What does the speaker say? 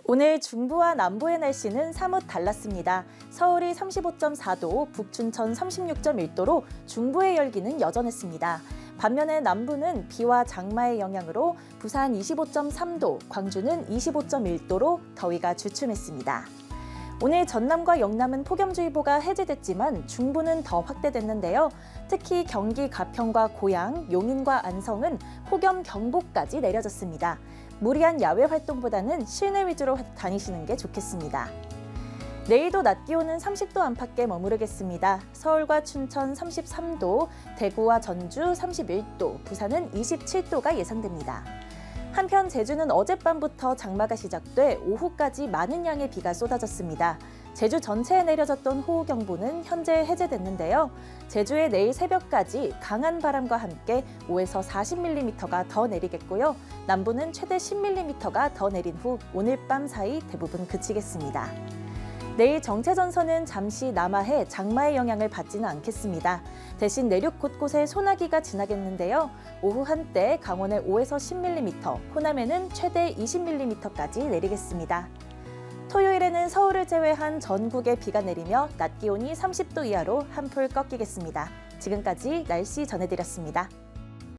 오늘 중부와 남부의 날씨는 사뭇 달랐습니다. 서울이 35.4도, 북춘천 36.1도로 중부의 열기는 여전했습니다. 반면에 남부는 비와 장마의 영향으로 부산 25.3도, 광주는 25.1도로 더위가 주춤했습니다. 오늘 전남과 영남은 폭염주의보가 해제됐지만 중부는 더 확대됐는데요. 특히 경기 가평과 고양, 용인과 안성은 폭염경보까지 내려졌습니다. 무리한 야외 활동보다는 실내 위주로 다니시는 게 좋겠습니다. 내일도 낮 기온은 30도 안팎에 머무르겠습니다. 서울과 춘천 33도, 대구와 전주 31도, 부산은 27도가 예상됩니다. 한편 제주는 어젯밤부터 장마가 시작돼 오후까지 많은 양의 비가 쏟아졌습니다. 제주 전체에 내려졌던 호우경보는 현재 해제됐는데요. 제주에 내일 새벽까지 강한 바람과 함께 5에서 40mm가 더 내리겠고요. 남부는 최대 10mm가 더 내린 후 오늘 밤 사이 대부분 그치겠습니다. 내일 정체전선은 잠시 남하해 장마의 영향을 받지는 않겠습니다. 대신 내륙 곳곳에 소나기가 지나겠는데요. 오후 한때 강원에 5에서 10mm, 호남에는 최대 20mm까지 내리겠습니다. 토요일에는 서울을 제외한 전국에 비가 내리며 낮 기온이 30도 이하로 한풀 꺾이겠습니다. 지금까지 날씨 전해드렸습니다.